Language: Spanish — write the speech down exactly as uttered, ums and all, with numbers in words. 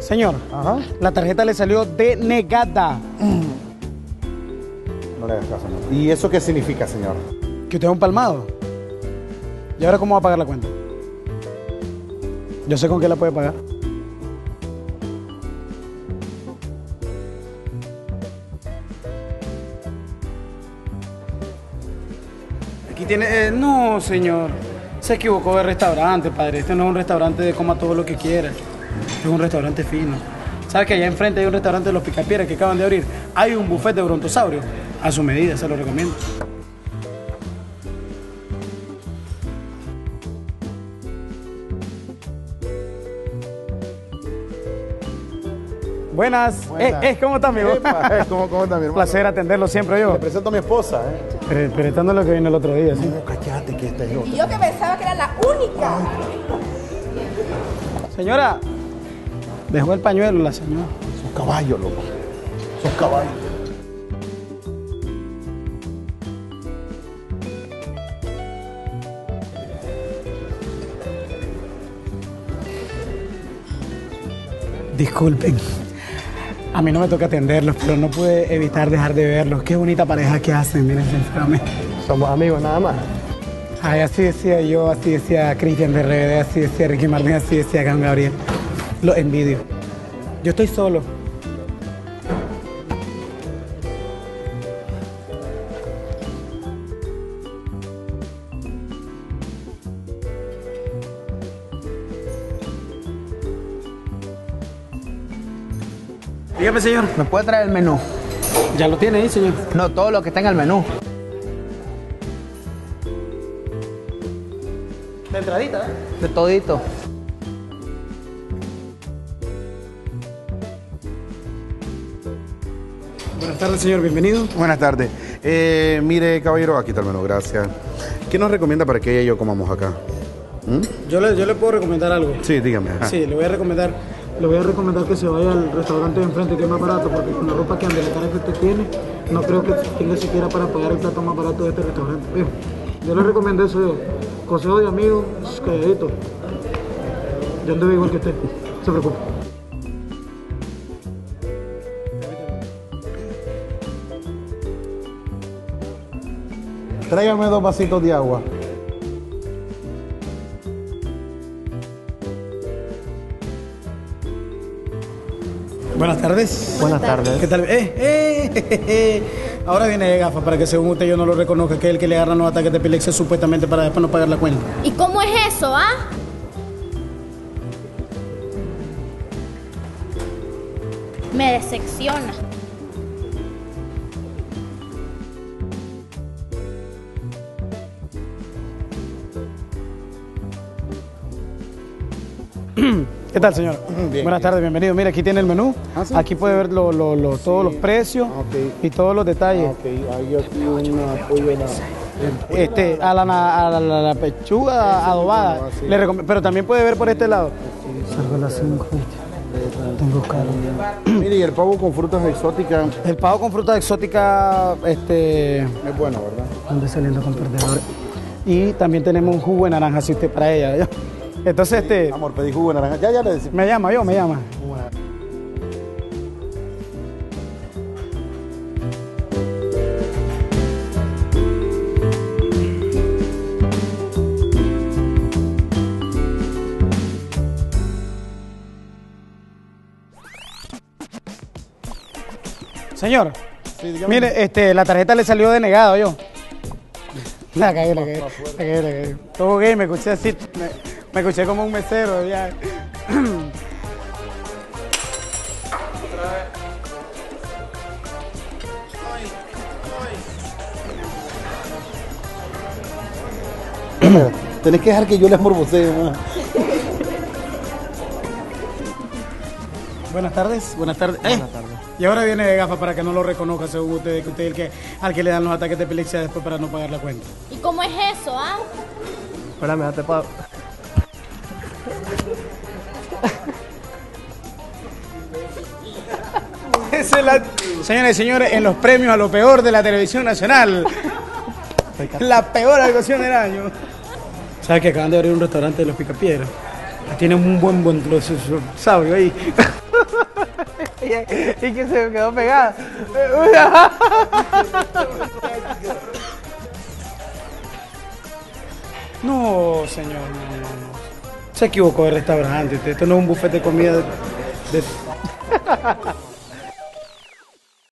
Señor, Ajá. la tarjeta le salió denegada. No le hagas caso, señor. ¿Y eso qué significa, señor? Que usted es un palmado. ¿Y ahora cómo va a pagar la cuenta? Yo sé con qué la puede pagar. Aquí tiene... eh, no, señor. Se equivocó de restaurante, padre. Este no es un restaurante de coma todo lo que quiera. Es un restaurante fino. ¿Sabe que allá enfrente hay un restaurante de los Picapiedras que acaban de abrir? Hay un buffet de brontosaurio. A su medida, se lo recomiendo. Buenas. Buenas. Eh, eh, ¿cómo está, amigo? Epa, ¿Cómo, cómo está, mi hermano? Placer atenderlo siempre yo. Le presento a mi esposa, ¿eh? Pero, pero estando lo que vino el otro día, ¿sí? No, cállate, que esta es otra. Y yo que pensaba que era la única. Señora, dejó el pañuelo la señora. Son caballos, loco. Son caballos. Disculpen, a mí no me toca atenderlos, pero no pude evitar dejar de verlos. Qué bonita pareja que hacen, miren, sinceramente. Somos amigos nada más. Ay, así decía yo, así decía Cristian de R B D, así decía Ricky Martin, así decía Gan Gabriel. Los envidio. Yo estoy solo. Dígame, señor. ¿Me puede traer el menú? ¿Ya lo tiene ahí, señor? No, todo lo que está en el menú. De entradita, ¿eh? De todito. Buenas tardes, señor. Bienvenido. Buenas tardes. Eh, mire, caballero, aquí está el menú, gracias. ¿Qué nos recomienda para que ella y yo comamos acá? ¿Mm? Yo le, yo le puedo recomendar algo. Sí, dígame. Ajá. Sí, le voy a recomendar, le voy a recomendar que se vaya al restaurante de enfrente que es más barato, porque con la ropa que anda, la cara que usted tiene, no creo que tenga siquiera para pagar el plato más barato de este restaurante. Viejo, yo le recomiendo eso, yo. Consejo de amigo, calladito. Yo ando igual que usted, no se preocupe. Tráigame dos vasitos de agua. Buenas tardes. Buenas tardes. ¿Qué tal? Eh, eh, eh, eh. Ahora viene de gafas para que según usted yo no lo reconozca, que es el que le agarra los ataques de epilepsia supuestamente para después no pagar la cuenta. ¿Y cómo es eso, ah? Me decepciona. ¿Qué tal, señor? Bien, Buenas bien. tardes, bienvenido. Mira, aquí tiene el menú. Ah, ¿sí? Aquí puede ver lo- lo- lo- todos los precios Ok. y todos los detalles. Ok, hay aquí una pollo en la... Este, a la, a la- la- la pechuga adobada. sí. Le recom- pero también puede ver por este lado. Salgo a las cinco. Tengo calor. Mire, y el pavo con frutas exóticas El pavo con fruta exótica, este, es bueno, ¿verdad? ande saliendo con perdedores. Y también tenemos un jugo de naranja, si usted para ella. ¿ya? Entonces, este, Amor, pedí jugo de naranja. Ya, ya le decimos. me llama yo, me llama. Señor, Sí, dígame. mire, este, la tarjeta le salió denegada, yo. La cagué, la cagué, la cagué, la cagué. Todo gay, me escuché así, me, me escuché como un mesero, ya. Tenés que dejar que yo les morbosee más. Buenas tardes, buenas tardes. Eh, Y ahora viene de gafas para que no lo reconozca según usted, que usted es el que, al que le dan los ataques de epilepsia después para no pagar la cuenta. ¿Y cómo es eso, ah? Espérame, date pa... Esa es la... Señoras y señores, en los premios a lo peor de la televisión nacional, la peor actuación del año. ¿Sabes que acaban de abrir un restaurante de los Picapiedras? Tienen un buen buen sabio ahí. y, y que se me quedó pegada. No, señor, no, no, no. Se equivocó de restaurante. Esto no es un buffet de comida de... de-